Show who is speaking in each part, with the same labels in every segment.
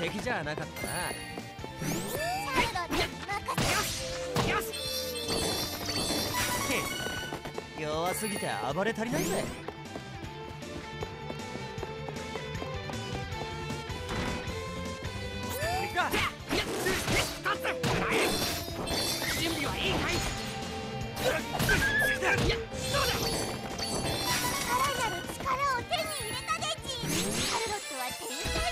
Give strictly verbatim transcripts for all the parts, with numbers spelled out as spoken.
Speaker 1: 敵じゃなかったな。
Speaker 2: シャルロット任せ。よしよし。
Speaker 1: 弱すぎて暴れ足りないぜ。
Speaker 3: 準備はいいかい？いや、そうだ。
Speaker 2: さらなる力を手に入れたでち。シャルロットは天才でち。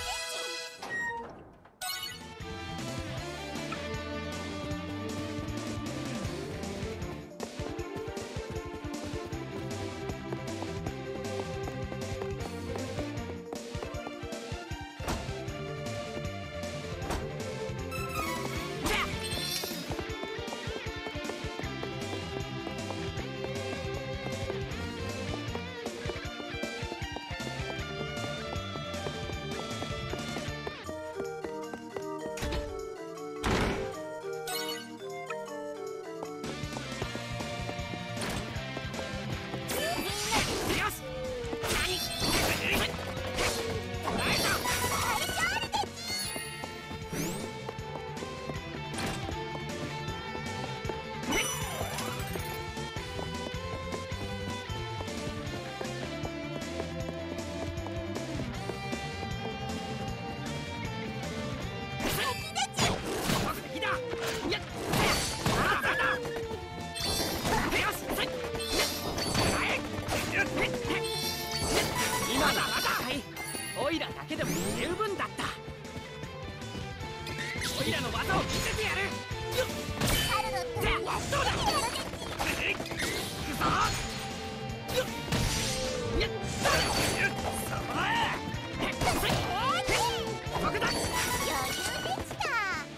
Speaker 3: オイラだけでも十分だった。オイラの技を見せてやる。
Speaker 2: シャルロットにやっとだ。
Speaker 3: いくぞ。よっやっそこへ。僕だ。
Speaker 2: 余裕できた。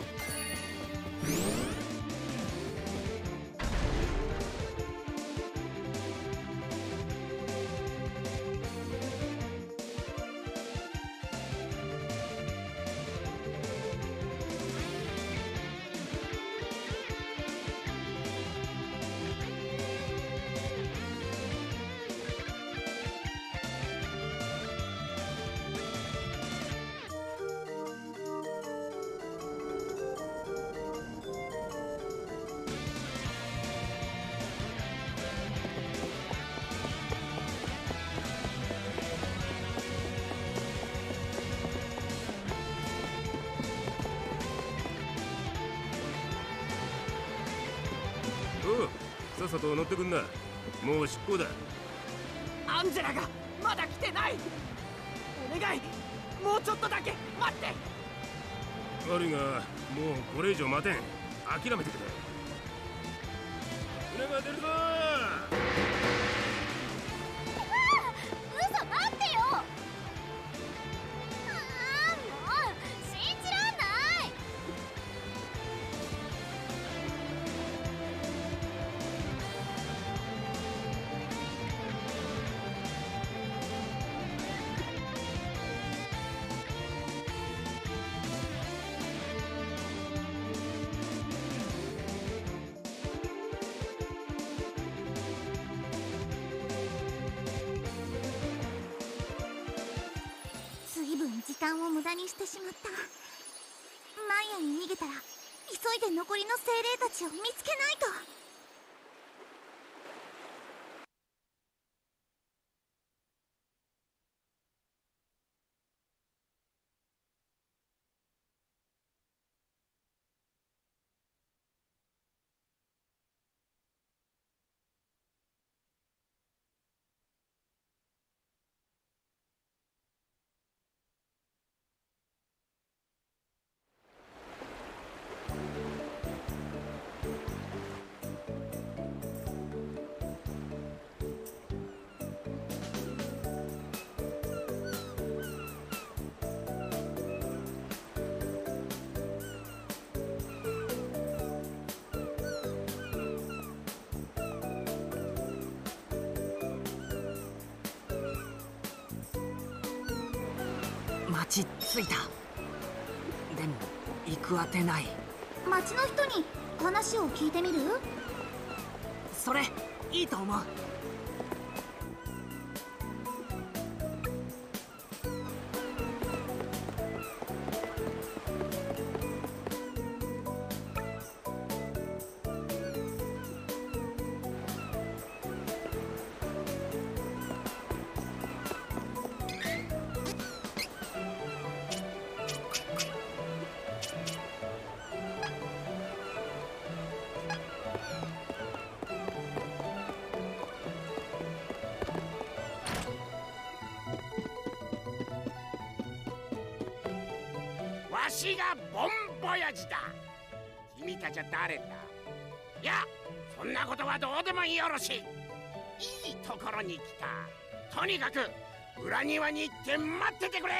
Speaker 4: おう、さっさと乗ってくんな。もう出港だ。
Speaker 3: アンジェラがまだ来てない。お願い、もうちょっとだけ待って。
Speaker 4: 悪いが、もうこれ以上待てん。諦めてくれ。船が出るぞー。
Speaker 2: 嘘、待ってよ。ああ、もう信じらんない。随分時間を無駄にしてしまった。マイヤに逃げたら急いで残りの精霊たちを見つけないと。
Speaker 3: 町着いた。でも行くあてない。
Speaker 2: 町の人に話を聞いてみる？
Speaker 3: それいいと思う。
Speaker 5: しがボンボヤジだ。君たちは誰だ？いや、そんなことはどうでもよろしい。いいところに来た。とにかく裏庭に行って待っててくれ。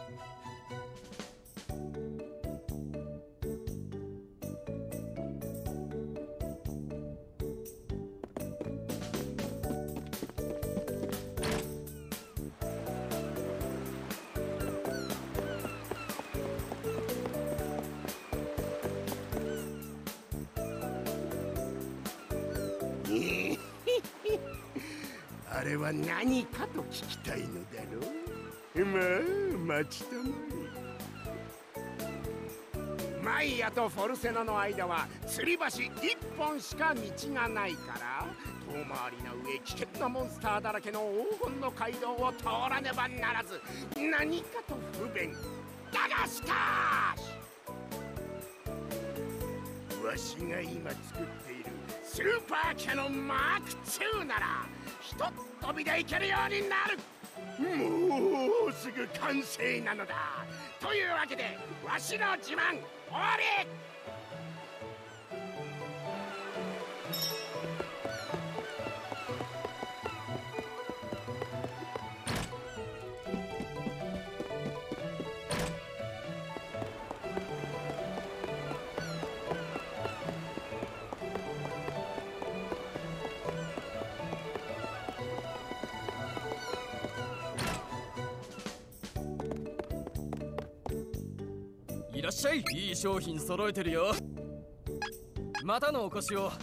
Speaker 5: あれは何かと聞きたいのだろう。まあ待ちたまえ。マイヤとフォルセナの間は吊り橋一本しか道がないから、遠回りな上危険なモンスターだらけの黄金の街道を通らねばならず、何かと不便だが、しかしわしが今作っているスーパーキャノンマークツーならひとっ飛びで行けるようになる。もうすぐ完成なのだ。というわけでわしの自慢終わり。
Speaker 3: いらっしゃい。いい商品揃えてるよ。またのお越しを。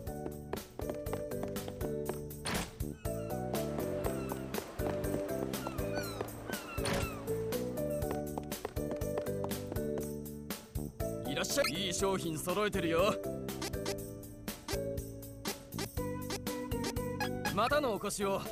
Speaker 3: いらっしゃい。いい商品揃えてるよ。またのお越しを。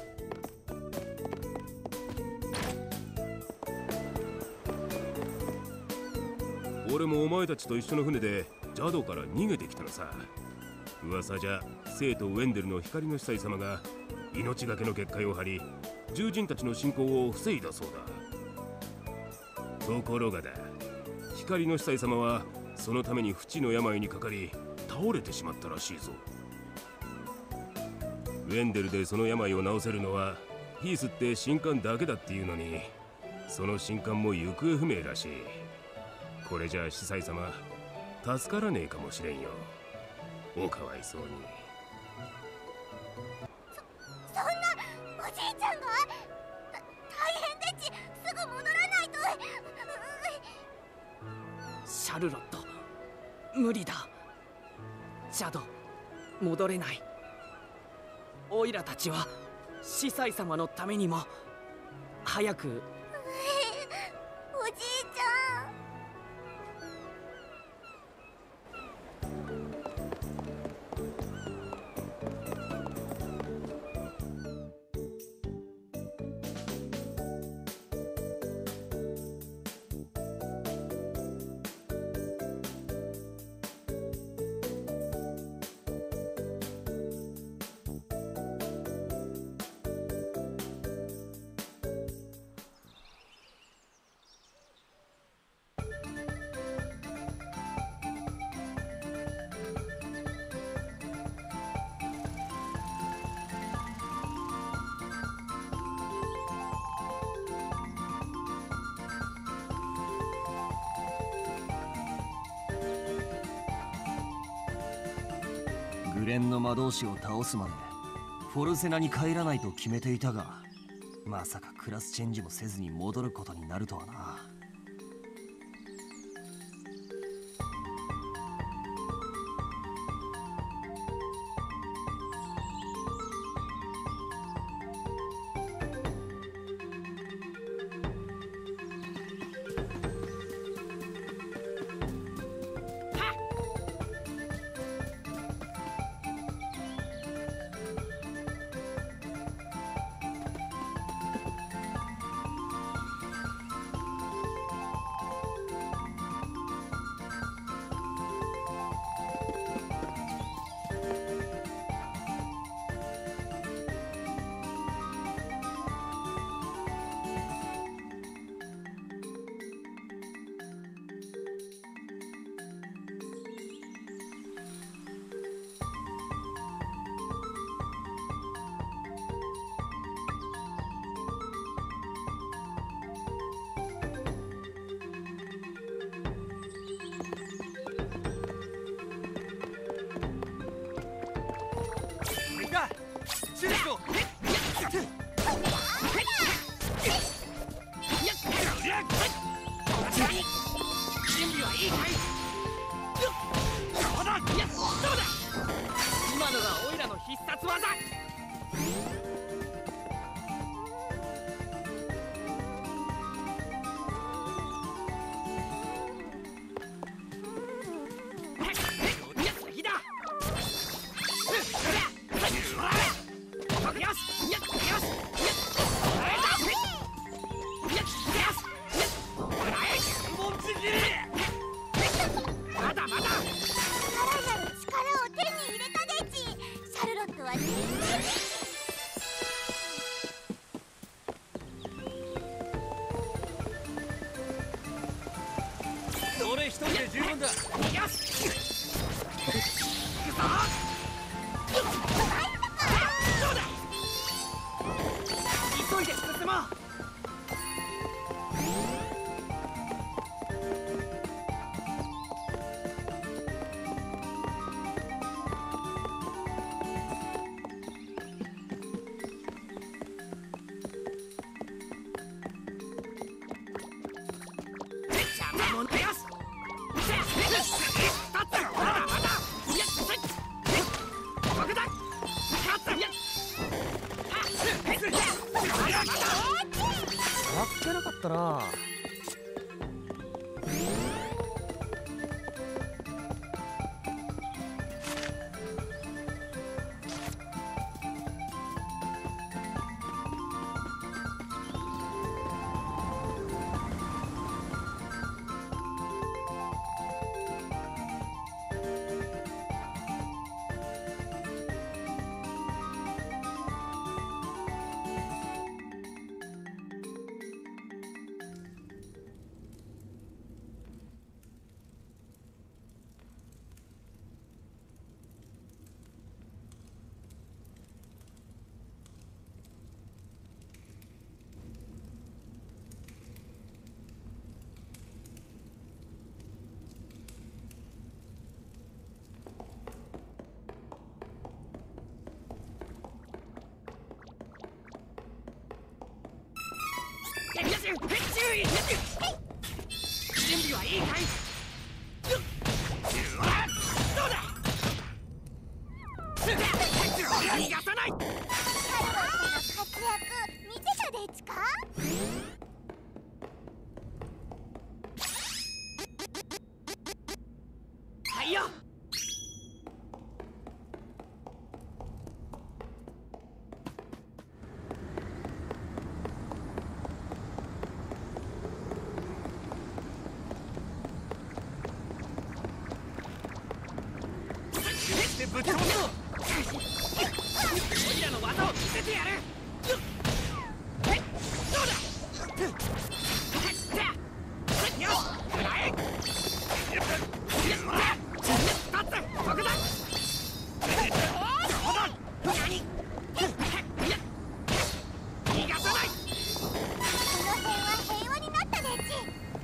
Speaker 4: 俺もお前たちと一緒の船でジャドから逃げてきたのさ。噂じゃ生とウェンデルの光の司祭様が命がけの結界を張り、獣人たちの侵攻を防いだそうだ。ところがだ、光の司祭様はそのために不治の病にかかり倒れてしまったらしいぞ。ウェンデルでその病を治せるのはヒースって神官だけだっていうのに、その神官も行方不明らしい。これじゃあ司祭様助からねえかもしれんよ。おかわいそうに。
Speaker 2: そそんな、おじいちゃんがた大変でち。すぐ戻らないと。
Speaker 3: シャルロット、無理だ。ジャド、戻れない。オイラたちは司祭様のためにも早く。
Speaker 2: おじいちゃん。
Speaker 1: グレンの魔導士を倒すまでフォルセナに帰らないと決めていたが、まさかクラスチェンジもせずに戻ることになるとはな。 注意しろ。
Speaker 3: 準備はいいかい？そうだ、いや、そうだ。今のがオイラの必殺技。
Speaker 1: 俺一人で十分だ。
Speaker 3: よし。急いで進もう。
Speaker 1: あっけなかったな。注意。準備はいいかい？どうだ？逃がさない。
Speaker 2: カルロスの活躍見てたでちか？
Speaker 3: はいよ。
Speaker 1: ぶっ飛ばすぞ。
Speaker 3: オイラの技を見せてやる。どうだ？よし、食らえ。立つ、ここだ。どうだ？何？逃がさない。
Speaker 2: この辺は平和になったでち。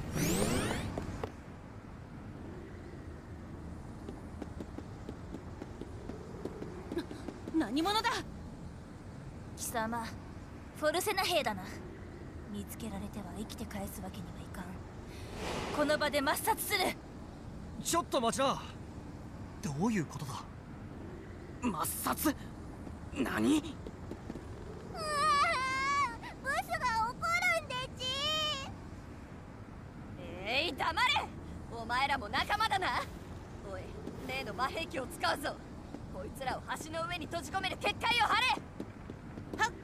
Speaker 6: 何者だ？
Speaker 2: 貴様フォルセナ兵だな。見つけられては生きて返すわけにはいかん。この場で抹殺する。
Speaker 1: ちょっと待ちな。どういうことだ？
Speaker 3: 抹殺？何？
Speaker 2: うわー、ボスが怒るんでち。
Speaker 6: えい、黙れ。お前らも仲間だな。おい、例の魔兵器を使うぞ。こいつらを橋の上に閉じ込める結界を張れ。はっ。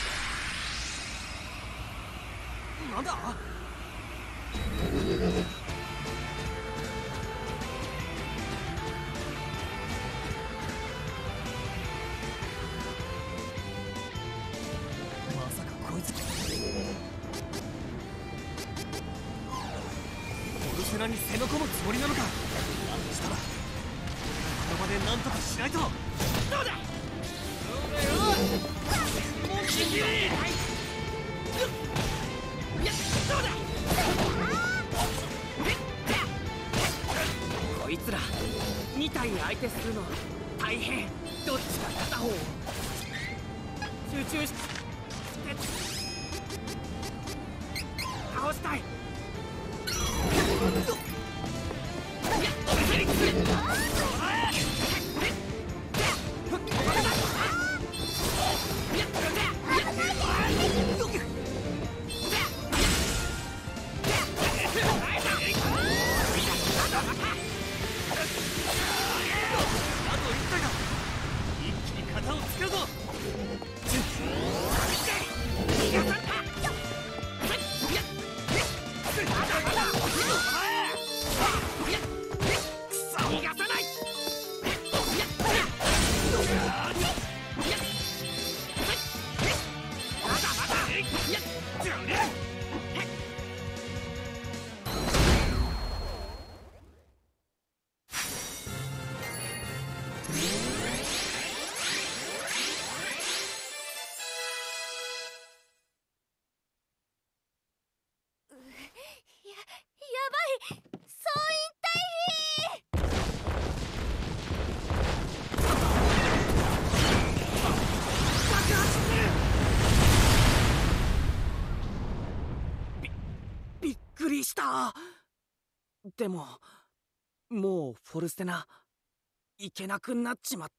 Speaker 1: なんだ？まさかこいつオルセナに攻め込むつもりなのか？したらこの場で何とかしないと。どうだ？そうだよ。もうちぎれ。
Speaker 3: いや、そうだ。こいつらに体に相手するの大変。どっちか片方。 集中して倒したい。びっくりした。でももうフォルステナ行けなくなっちまった。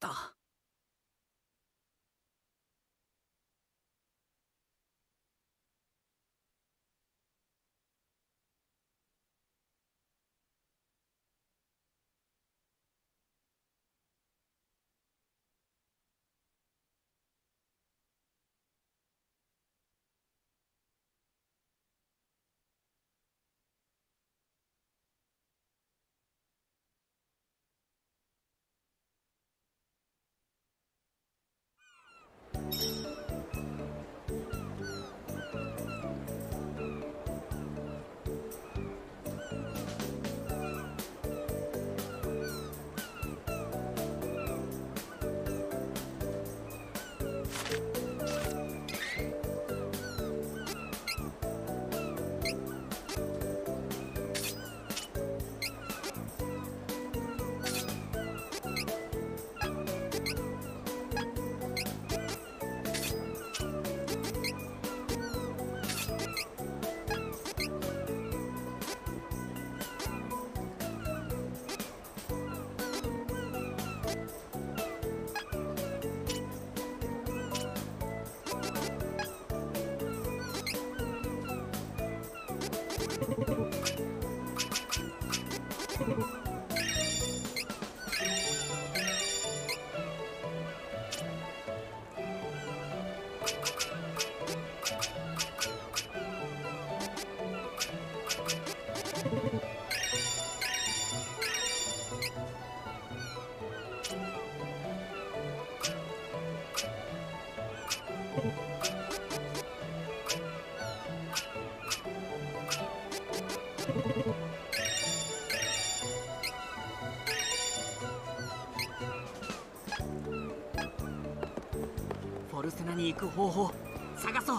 Speaker 3: フォルセナに行く方法探そう。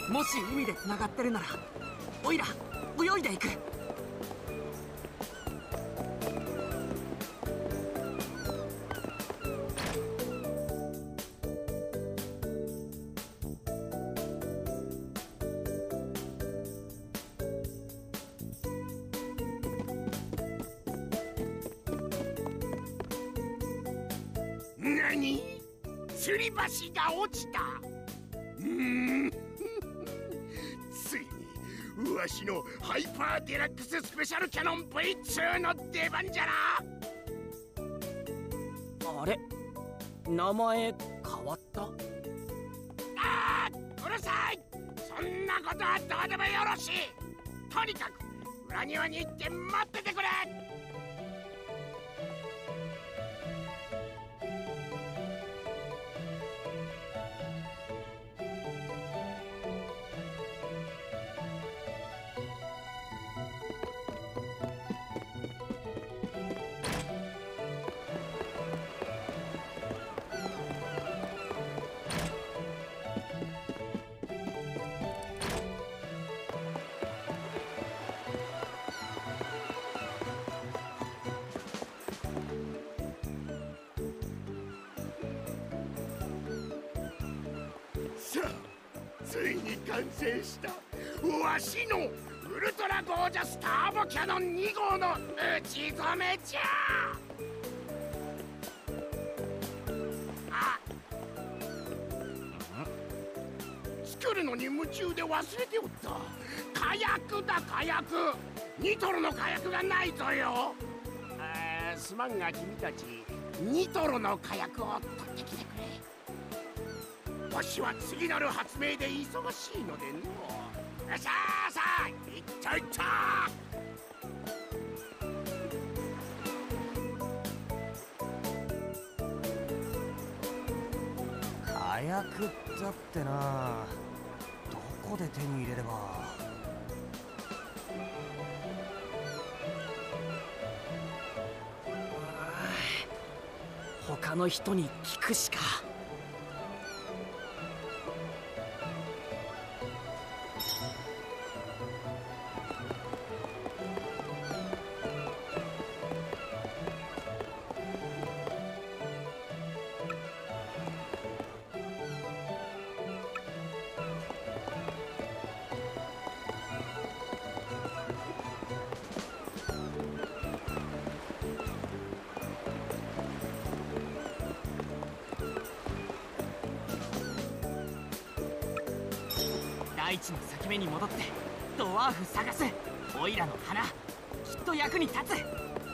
Speaker 3: もし海でつながってるならオイラ泳いでいく。
Speaker 5: 何？吊り橋が落ちた。うーんついにわしのハイパーデラックススペシャルキャノン ブイツー の出番じゃな。
Speaker 3: あれ名前変わった？
Speaker 5: あーうるさい。そんなことはどうでもよろしい。とにかく裏庭に行って待っててくれ。 さあ、ついに完成したわしのウルトラゴージャスターボキャノンに号の打ち初めじゃ。あ、作るのに夢中で忘れておった。火薬だ、火薬。ニトロの火薬がないぞよ。あ、すまんが君たちニトロの火薬を取ってきてくれ。わしは次なる発明で忙しいのでの。さあさあ、いったいった。
Speaker 1: 火薬だってな、どこで手に入れれば。
Speaker 3: 他の人に聞くしか。大地の裂け目に戻ってドワーフ探す。オイラの花きっと役に立つ。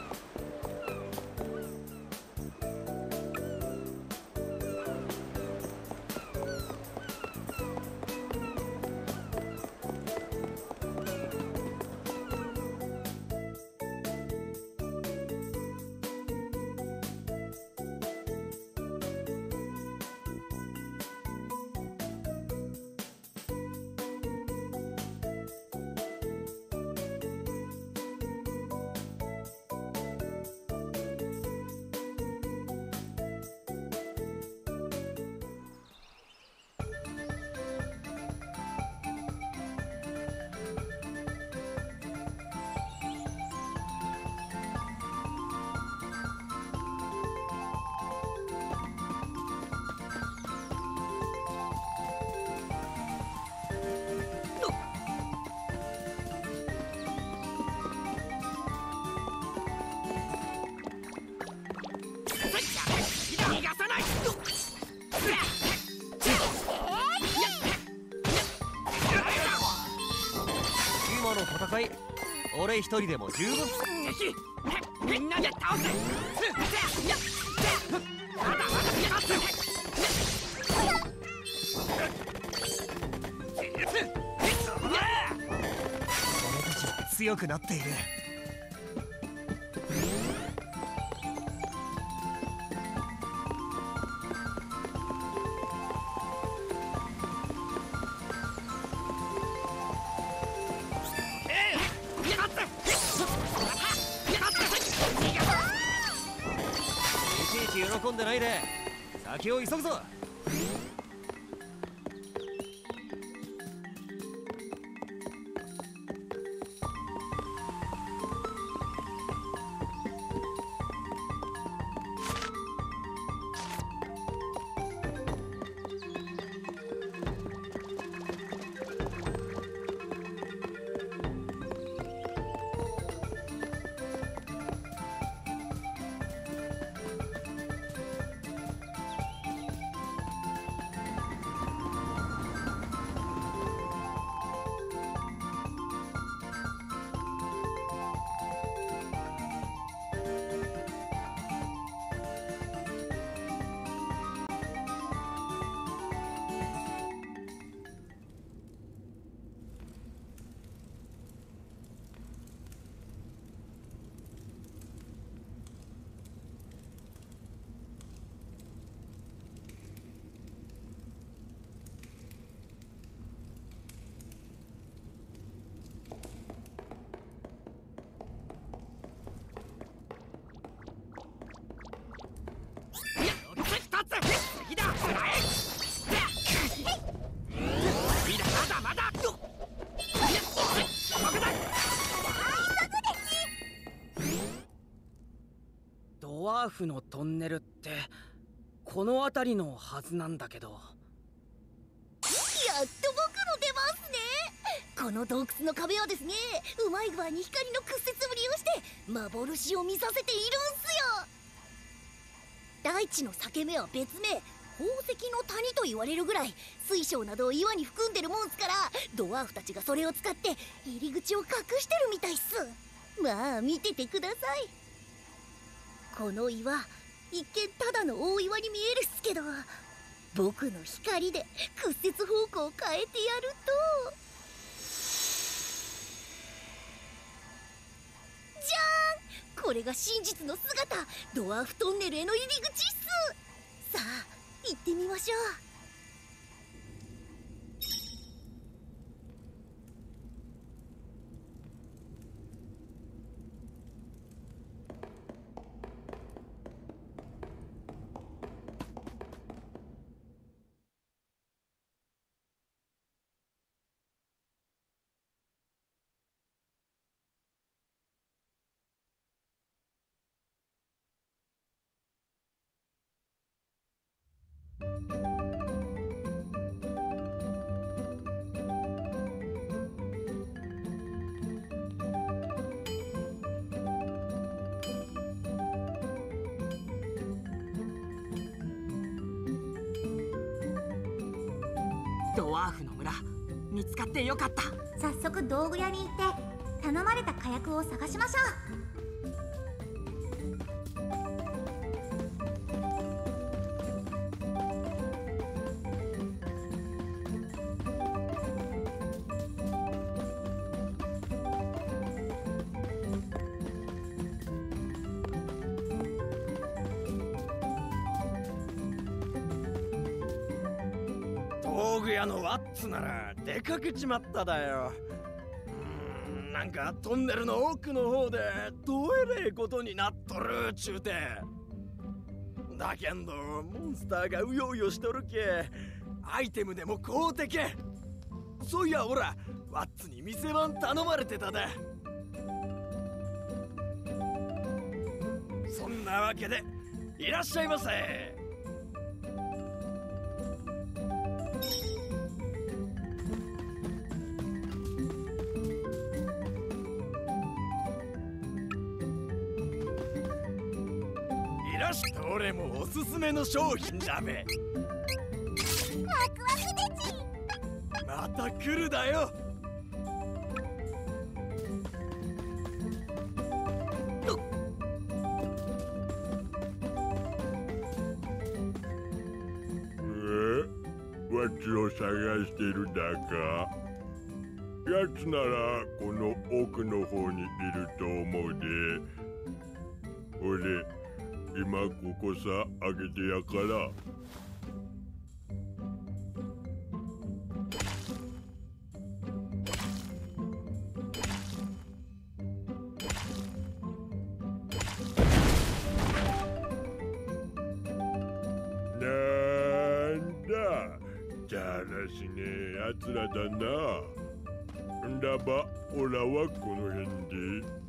Speaker 3: 逃がさない。
Speaker 1: 今の戦い、俺一人でも十分。
Speaker 3: 敵みんなで倒す。まだまだ勝つ。
Speaker 1: 俺たちは強くなっている。喜んでないで、先を急ぐぞ。ドワーフのトンネルってこの辺りのはずなんだけど。
Speaker 7: っと僕の出ますね。この洞窟の壁はですね、うまい具合に光の屈折ぶりをして幻を見させているんすよ。大地の裂け目は別名宝石の谷と言われるぐらい水晶などを岩に含んでるもんすから、ドワーフたちがそれを使って入り口を隠してるみたいっす。まあ見ててください。この岩、一見ただの大岩に見えるっすけど、僕の光で屈折方向を変えてやると、じゃーん、これが真実の姿、ドワーフトンネルへの入り口っす。さあ行ってみましょう。
Speaker 3: ドワーフの村、見つかってよかった。
Speaker 8: 早速道具屋に行って頼まれた火薬を探しましょう。
Speaker 9: 道具屋のワッツなら出かけちまっただよ。うーん、なんかトンネルの奥の方でどえれえことになっとるちゅうて。だけんどモンスターがうようよしとるけ、アイテムでも買うてけ。そういやほら、ワッツに店番頼まれてたで。そんなわけでいらっしゃいませ。どれもおすすめの商品だべ。
Speaker 8: ワクワクでち。
Speaker 9: また来るだよ。
Speaker 10: ワッツを探してるだか。やつならこの奥の方にいると思うで。俺今ここさあげてやから。なんだ、だらしねえやつらだな。んだばオラはこの辺で。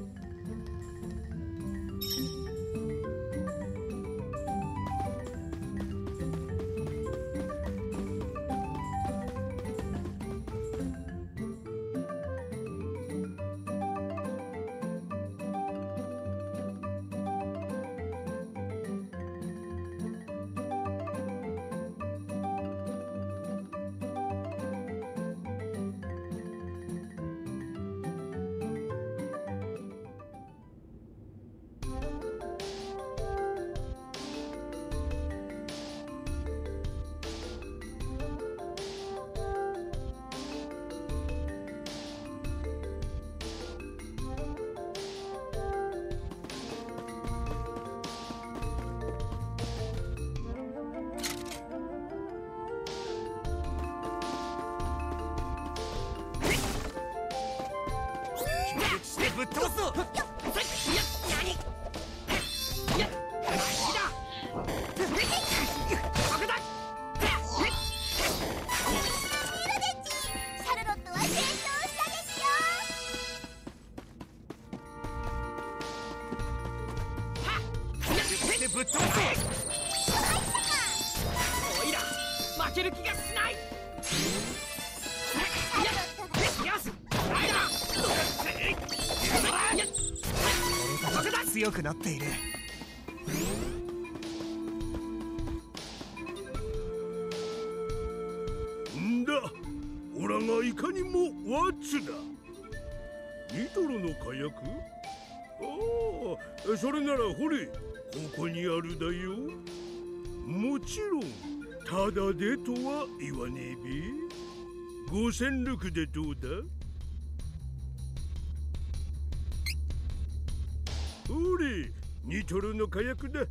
Speaker 1: ぶっ飛ばすぞ。やっ、なに。やっ、火だ。爆弾。
Speaker 8: シャルロットは成長したですよ。
Speaker 1: はっ、でぶっ飛ばすぞ。
Speaker 3: おいら負ける気がしない。
Speaker 1: 強くなっている。
Speaker 10: んだ、オラがいかにもワッツだ。ニトロの火薬？ああ、それならほれ、ここにあるだよ。もちろんただでとは言わねえべ。ごせんルクでどうだ？ほれ、ニトロの火薬だ。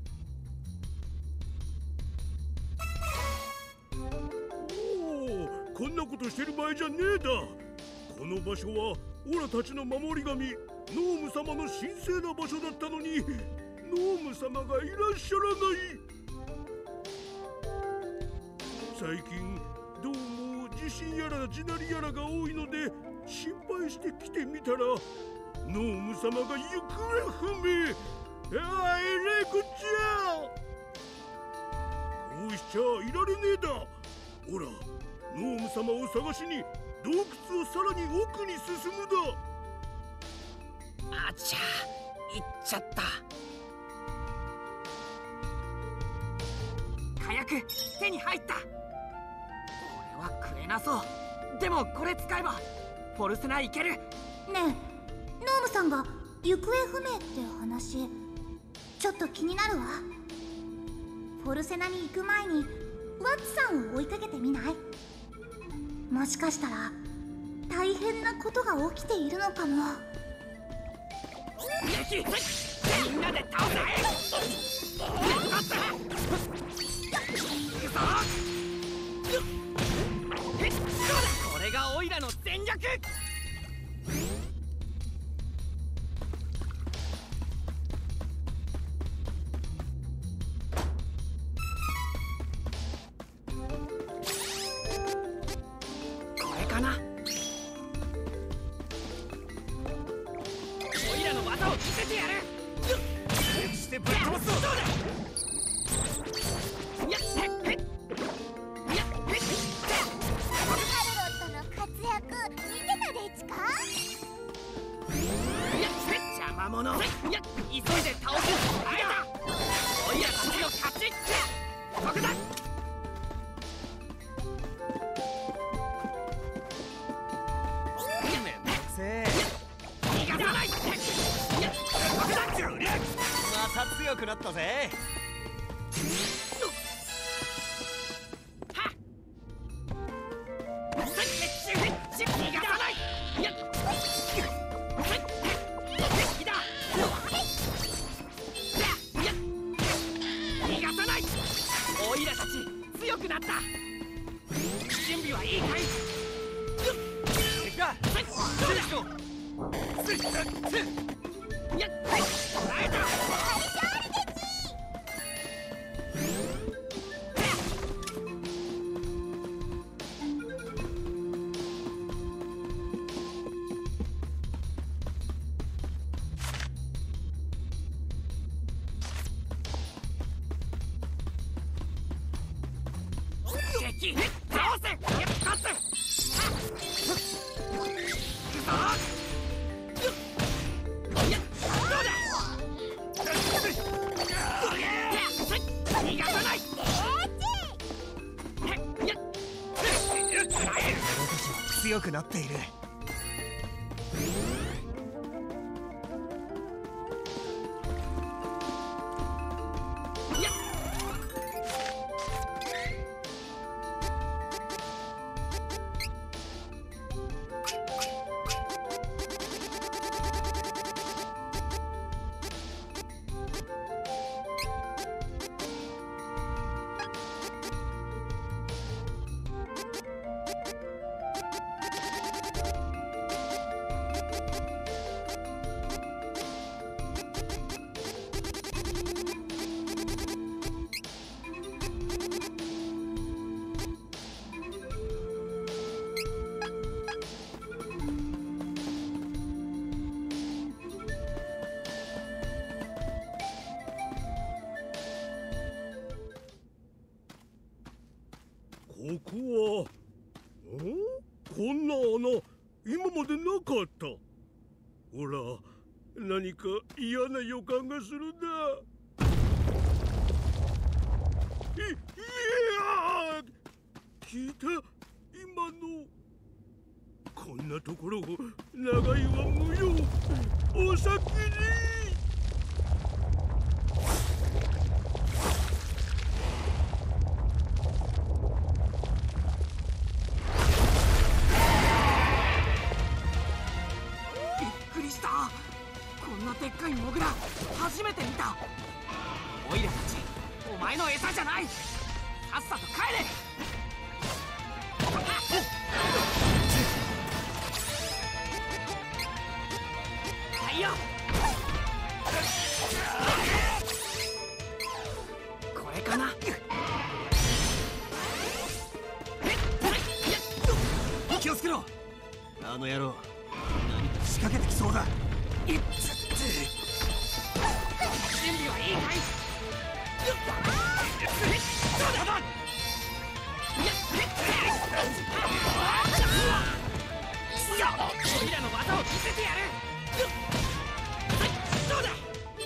Speaker 10: おお、こんなことしてる場合じゃねえだ。この場所はオラたちの守り神ノーム様の神聖な場所だったのに、ノーム様がいらっしゃらない。最近どうも地震やら地鳴りやらが多いので心配して来てみたら、ノーム様が行方不明。ああ、えらいこっちゃ。こうしちゃいられねえだ。ほら、ノーム様を探しに洞窟をさらに奥に進むだ。
Speaker 3: あちゃ、行っちゃった。火薬手に入った。これは食えなそう。でもこれ使えばフォルセナいける。ね
Speaker 8: え、ノームさんが行方不明って話、ちょっと気になるわ。フォルセナに行く前にワッツさんを追いかけてみない？もしかしたら大変なことが起きているのかも。
Speaker 3: 敵、みんなで倒せ。これがオイラの戦略。これかな。オイラの技を見せてやる。
Speaker 1: 連してぶっ飛ばすぞ。
Speaker 3: やっへっ邪魔者。やっ、急いで倒す。あれだ。オイラたちの勝ち。ここだ。
Speaker 1: めんどくせえ。
Speaker 3: 逃がさない。やっ、ここだ。
Speaker 1: また強くなったぜ。
Speaker 3: 準備はいいかい？
Speaker 1: が
Speaker 3: やっ、捉えた。敵倒せ。やっ、勝つ。逃がさない。
Speaker 1: 強くなっている。
Speaker 10: ここは、ん？こんな穴今までなかった。ほら、 何か嫌な予感がするんだ。い、いや聞いた今の。こんなところを長居は無用。お先に。
Speaker 3: びっくりした。こんなでっかいモグラ初めて見た。オイラたちお前の餌じゃない。さっさと帰れ。はいよ。これかな。
Speaker 1: 気をつけろ。あの野郎何か仕掛けてきそうだ。いっつって
Speaker 3: 準備はいいかい。オイラの技を見せてやる。どうだ。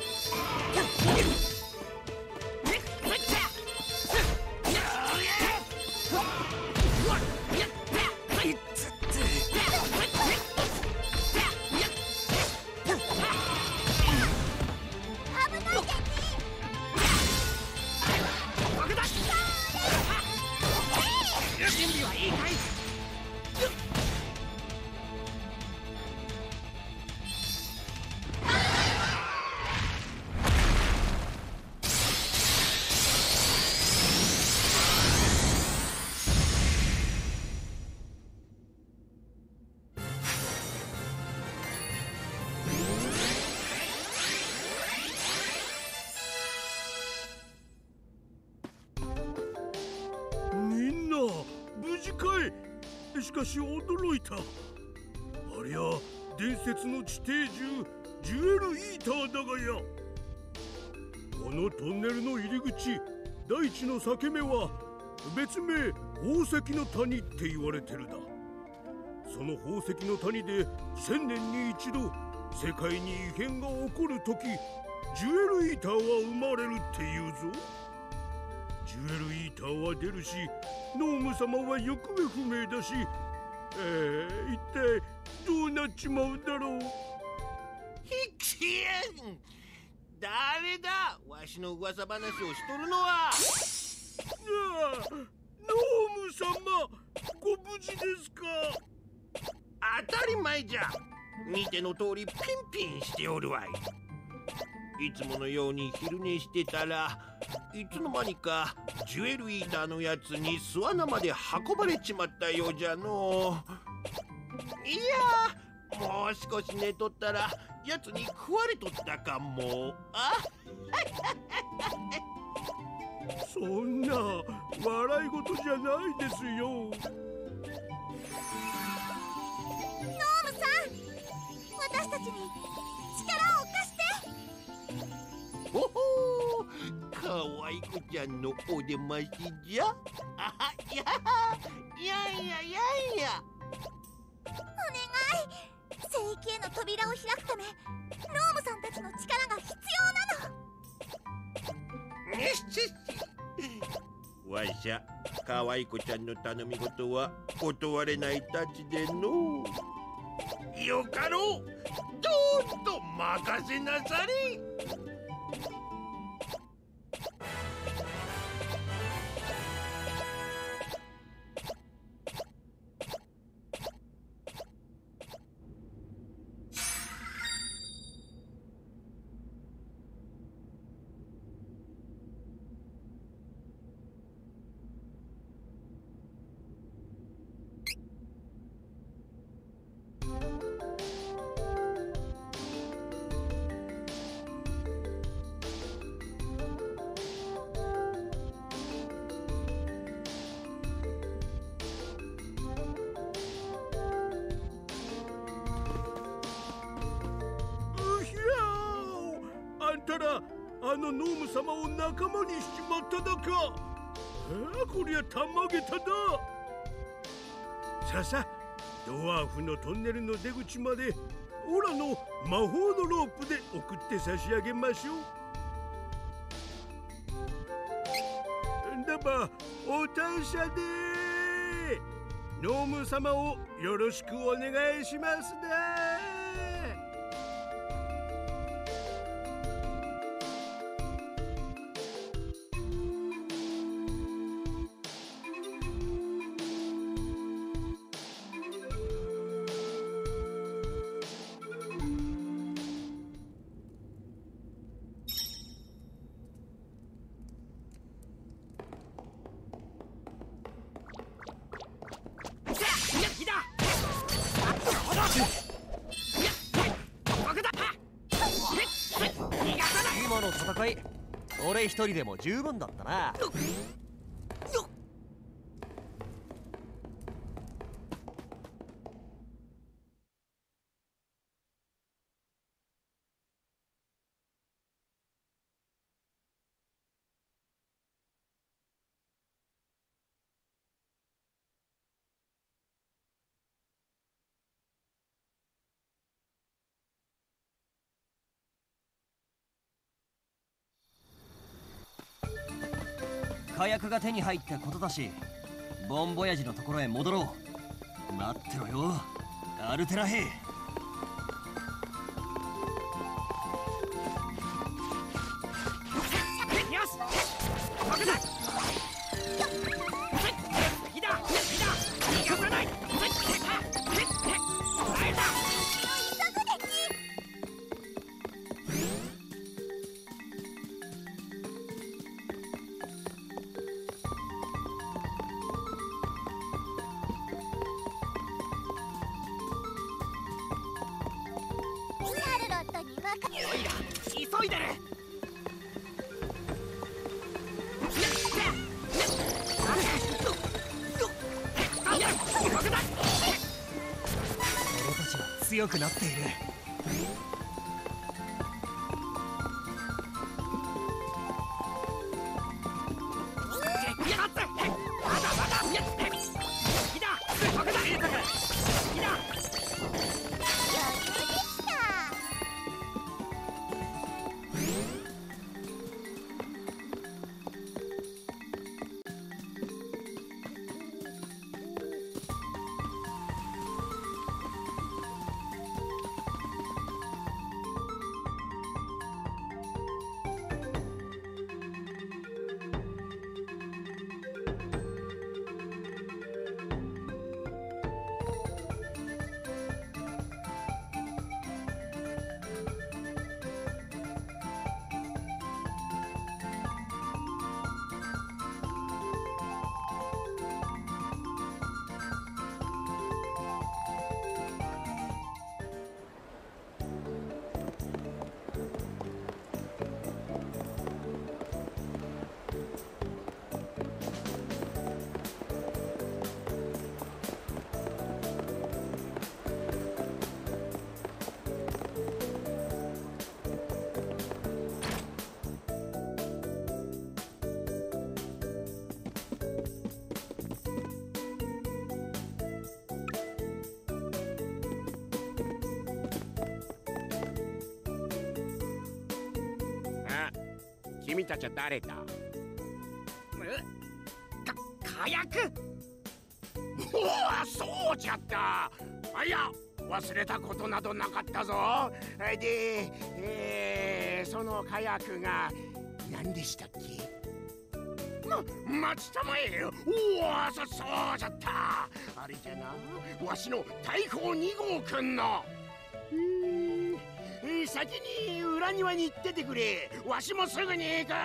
Speaker 3: 準備はいいかい。
Speaker 10: みんな無事かい。しかし驚いた。ありゃ伝説の地底獣ジュエルイーターだがや。このトンネルの入り口大地の裂け目は別名宝石の谷って言われてるだ。その宝石の谷で千年に一度世界に異変が起こるときジュエルイーターは生まれるっていうぞ。ジュエルイーターは出るしノーム様は行方不明だし、えー、一体どうなっちまうんだろう。
Speaker 11: ひきえん誰だわしの噂話をしとるのは。
Speaker 10: ああ、ノーム様ご無事ですか。
Speaker 11: 当たり前じゃ。見ての通りピンピンしておるわい。いつものように昼寝してたらいつの間にかジュエルイーターのやつに巣穴まで運ばれちまったようじゃのう。いやもう少し寝とったらやつに食われとったかも。あ
Speaker 10: そんな笑い事じゃないですよ。
Speaker 8: ノームさん、私たちに力を貸して。
Speaker 11: ほほー、かわいこちゃんのお出ましじゃ。あは、いやいやいやいやいや。
Speaker 8: お願い、聖域への扉を開くためノームさんたちの力が必要なの。
Speaker 11: よしよし。わしゃかわいこちゃんの頼み事は断れないたちでのう。よかろう、どうと任せなされ。
Speaker 10: あのノーム様を仲間にしちまっただか。ああ、こりゃたまげただ。さあさあ、ドワーフのトンネルの出口までオラの魔法のロープで送って差し上げましょう。だばお達者でノーム様をよろしくお願いしますね。
Speaker 1: 今の戦い、俺一人でも十分だったな。火薬が手に入ったことだし、ボンボヤジのところへ戻ろう。待ってろよ、アルテラ兵。
Speaker 3: 急いでる。
Speaker 1: 俺たちは強くなっている。
Speaker 5: 君たちは誰だ？
Speaker 3: か火薬。
Speaker 5: おお、そうじゃった。あ、いや、忘れたことなどなかったぞ。で、えー、その火薬が何でしたっけ？ま、待ちたまえよ。おお、そ、そうじゃった。あれじゃな、わしの大砲に号くんの。うーん、えー、先に裏庭に行っててくれ。わしもすぐに行く。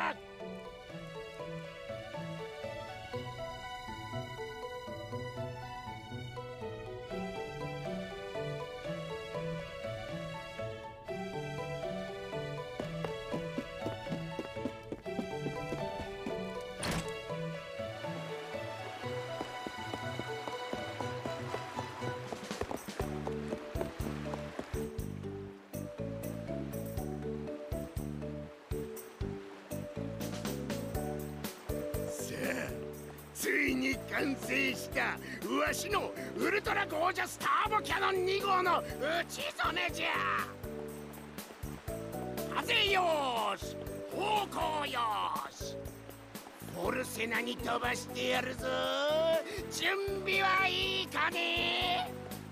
Speaker 5: に完成したわしのウルトラゴージャスターボキャノンに号の打ち初めじゃ。風よーし、方向よーし、フォルセナに飛ばしてやるぞ。準備はいいかね。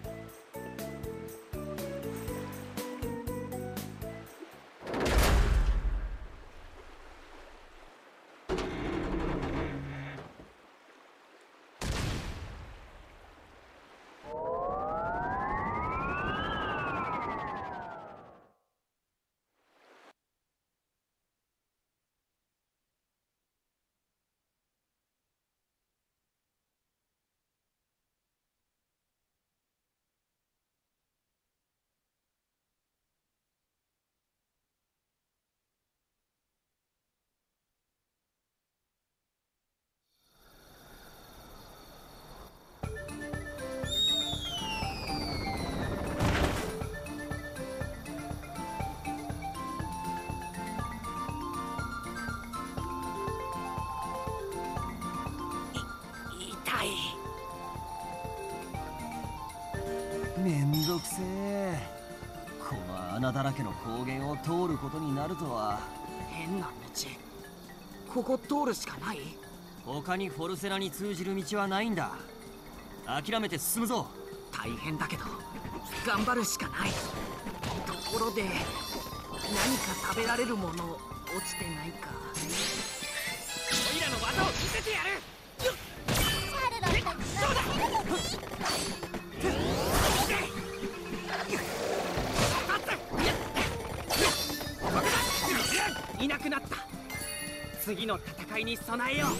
Speaker 1: めんどくせえ。この穴だらけの高原を通ることになるとは。
Speaker 3: 変な道、ここ通るしかない。
Speaker 1: 他にフォルセナに通じる道はないんだ。諦めて進むぞ。
Speaker 3: 大変だけど頑張るしかない。ところで何か食べられるもの落ちてないか。オイラの技を見せてやる。そうだ。いなくなった。次の戦いに備えよう。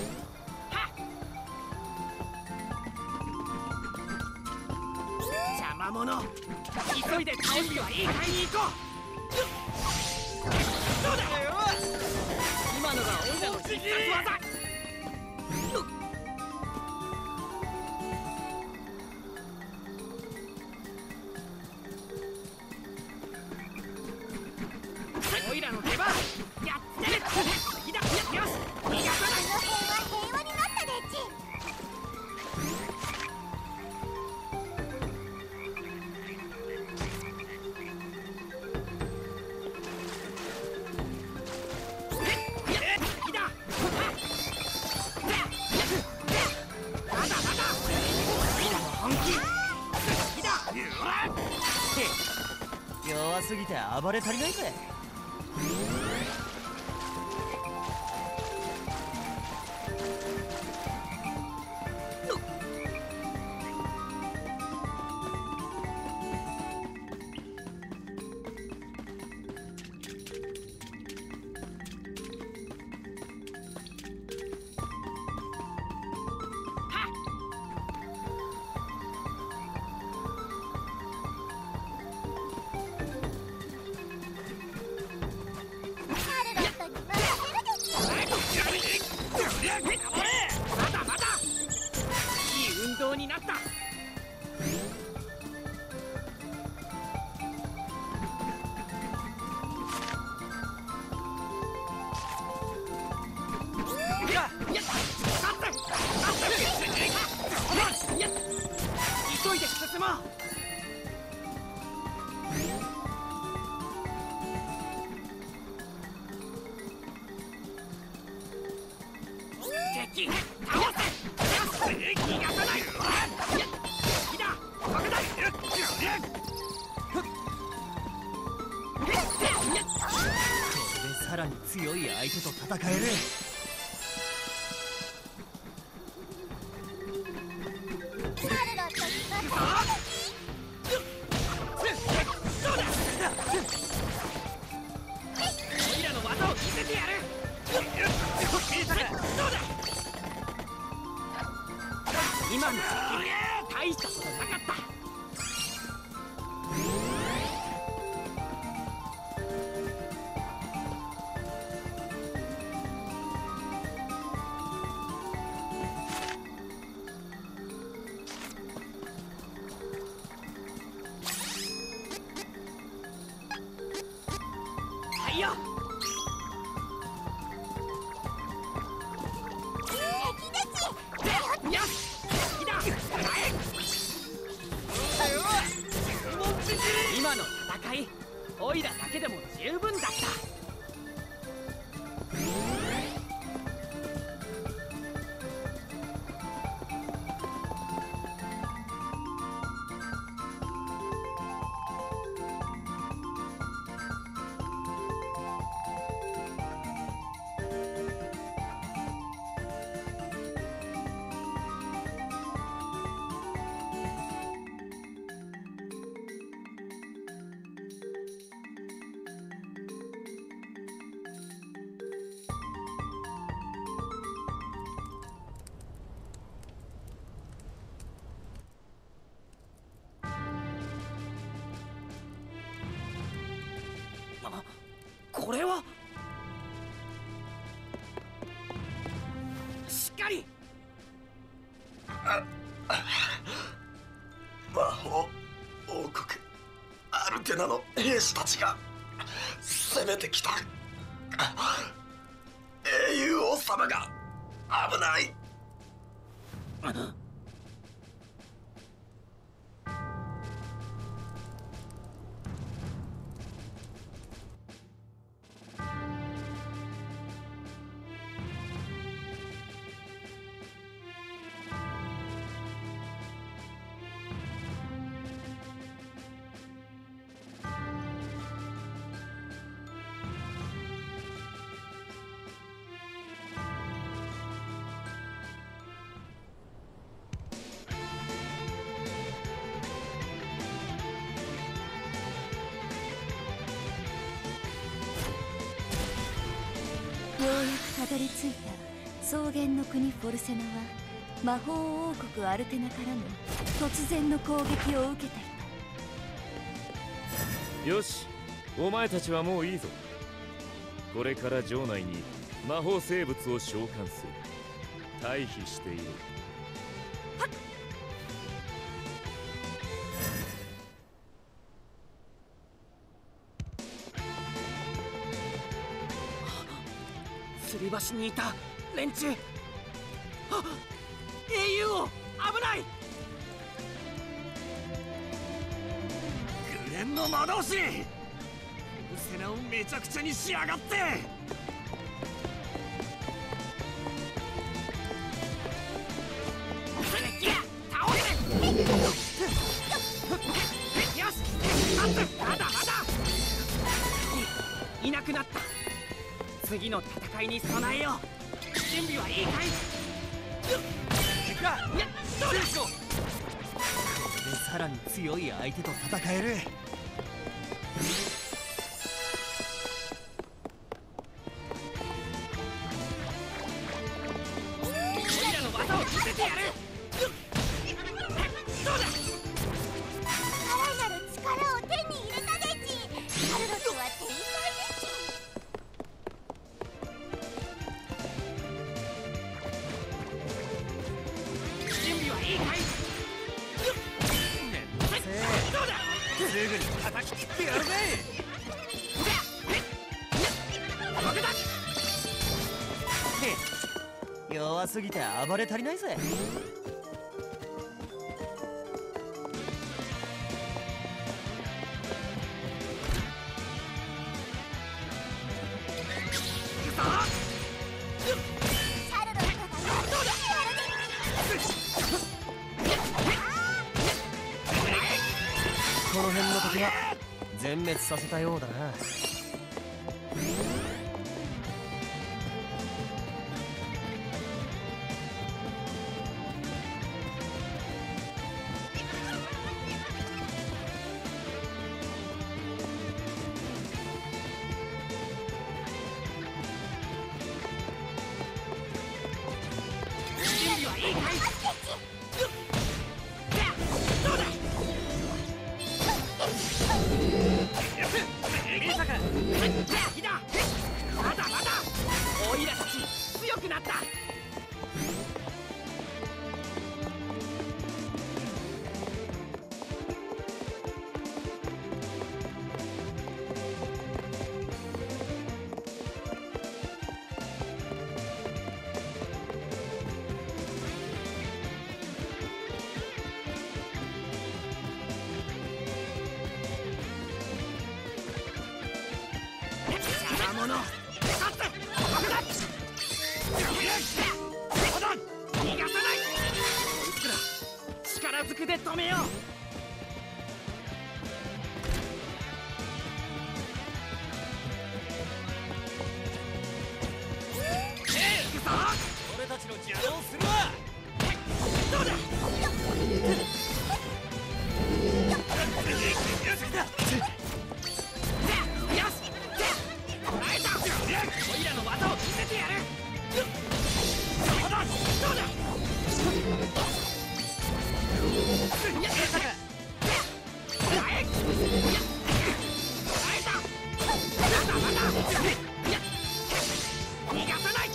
Speaker 3: 邪魔者、急いで準備はいい買いに行こう。どうだ。今のがオイラの必殺技。オイラの出番。やってる。いだ。よし。逃がさない。
Speaker 8: 平和になったでち。
Speaker 1: 弱すぎて暴れ足りないぜ。
Speaker 3: になった。急いで進もう。敵倒せ。逃がさない。敵だ。爆弾。
Speaker 1: これでさらに強い相手と戦える。
Speaker 3: オイラの技を見せてやる。どうだ。今の敵大したことなかった。はいよ。よし。 けでも十分だった。これはしっかり。
Speaker 12: 魔法王国アルテナの兵士たちが攻めてきた。英雄王様が危ない。
Speaker 6: ようやくたどり着いた草原の国フォルセナは魔法王国アルテナからの突然の攻撃を受けてい
Speaker 13: た。よし、お前たちはもういいぞ。これから城内に魔法生物を召喚する。退避している。
Speaker 6: はっ。
Speaker 3: 吊り橋にいた連中。あ、英雄王危ない。
Speaker 1: グレンの魔導士、フォルセナをめちゃくちゃにしやがって。
Speaker 3: 倒れる。よし、待って、まだまだ。いなくなった。次の戦いに備えよう。準備はいいかい？
Speaker 1: いくら、どうだ。これでさらに強い相手と戦える。
Speaker 3: オイラの技を見せてやる。どうだ。
Speaker 8: さらなる力を手に入れたでち。カルロスは天才でち。
Speaker 3: いいかい？
Speaker 1: どうだ。すぐに叩き切ってやるぜ。弱すぎて暴れ足りないぜ。この辺の敵は全滅させたようだな。準備はいいかい？どうだ。まだまだ。オイラたち強くなった。
Speaker 3: 者立って逃がさない。こいつら力ずくで止めよう。
Speaker 1: 俺たちの邪魔をするわ。どうだ。よし、こらえた。オイラの技を見せてやる。どうだ。どうだ。やったか。こらえ。こらえた。まだまだ。逃がさない。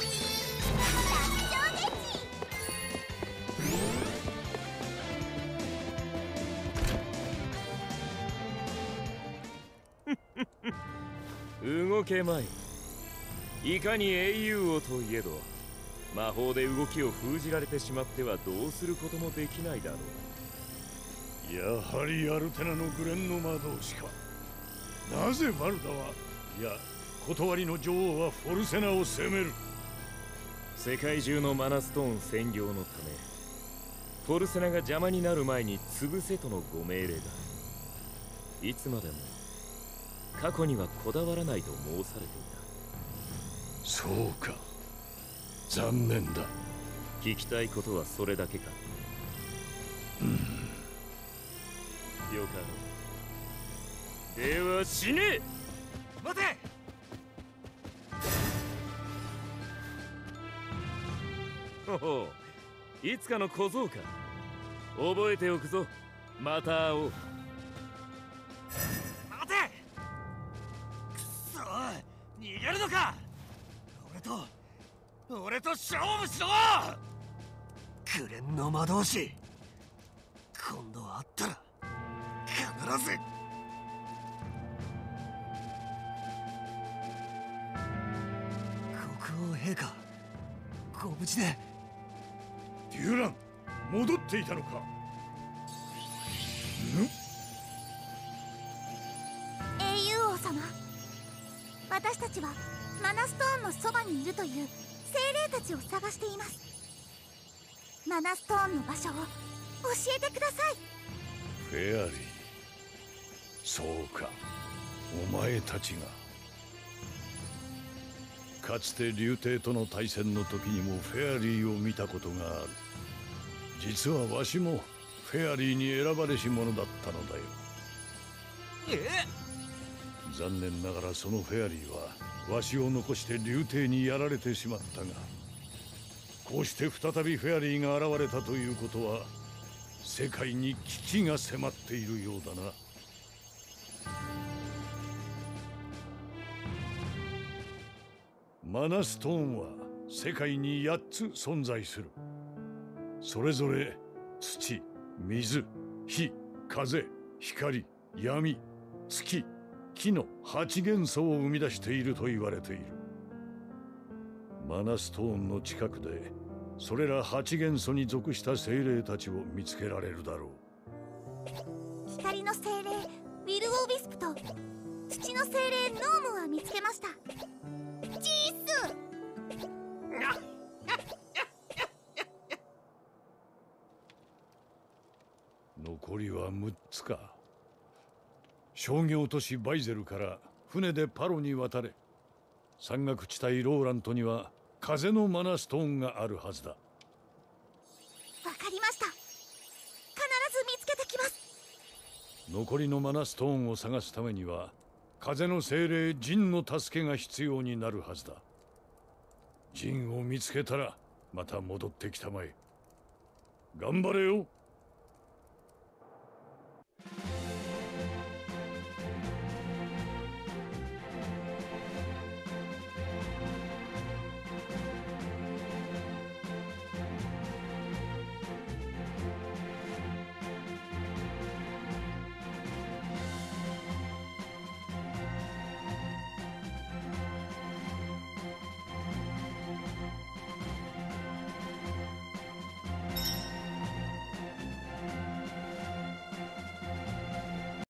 Speaker 13: 動けまい。いかに英雄王といえど魔法で動きを封じられてしまってはどうすることもできないだろ
Speaker 10: う。やはりアルテナのグレンの魔導士か。なぜバルダはいや断りの女王はフォルセナを攻める。
Speaker 13: 世界中のマナストーン占領のためフォルセナが邪魔になる前に潰せとのご命令だ。いつまでも過去にはこだわらないと申されていた。
Speaker 10: そうか、残念だ。
Speaker 13: 聞きたいことはそれだけか。
Speaker 10: うん。
Speaker 13: よかろう。では死ね。
Speaker 1: 待て。
Speaker 13: ほほう、いつかの小僧か。覚えておくぞ。また会おう。
Speaker 1: 待て。くそ、逃げるのか。俺と俺と勝負しろ。グレンの魔導士、今度会ったら必ず。国王陛下、ご無事で。
Speaker 10: デュラン、戻っていたのか。ん？
Speaker 8: 英雄王様、私たちはマナストーンのそばにいるという精霊たちを探しています。マナストーンの場所を教えてください。
Speaker 10: フェアリー、そうか、お前たちが。かつて竜帝との対戦の時にもフェアリーを見たことがある。実はわしもフェアリーに選ばれし者だったのだよ。
Speaker 1: え？
Speaker 10: 残念ながらそのフェアリーはわしを残して竜帝にやられてしまったが、こうして再びフェアリーが現れたということは世界に危機が迫っているようだな。マナストーンは世界にやっつ存在する。それぞれ土、水、火、風、光、闇、月、木のはち元素を生み出していると言われている。マナストーンの近くでそれらはち元素に属した精霊たちを見つけられるだろ
Speaker 8: う。光の精霊ウィル・オービスプと土の精霊ノームは見つけました。ジース
Speaker 10: 残りはむっつか。商業都市バイゼルから船でパロに渡れ。山岳地帯ローラントには風のマナストーンがあるはずだ。
Speaker 8: わかりました。必ず見つけてきます。
Speaker 10: 残りのマナストーンを探すためには風の精霊ジンの助けが必要になるはずだ。ジンを見つけたらまた戻ってきたまえ。頑張れよ。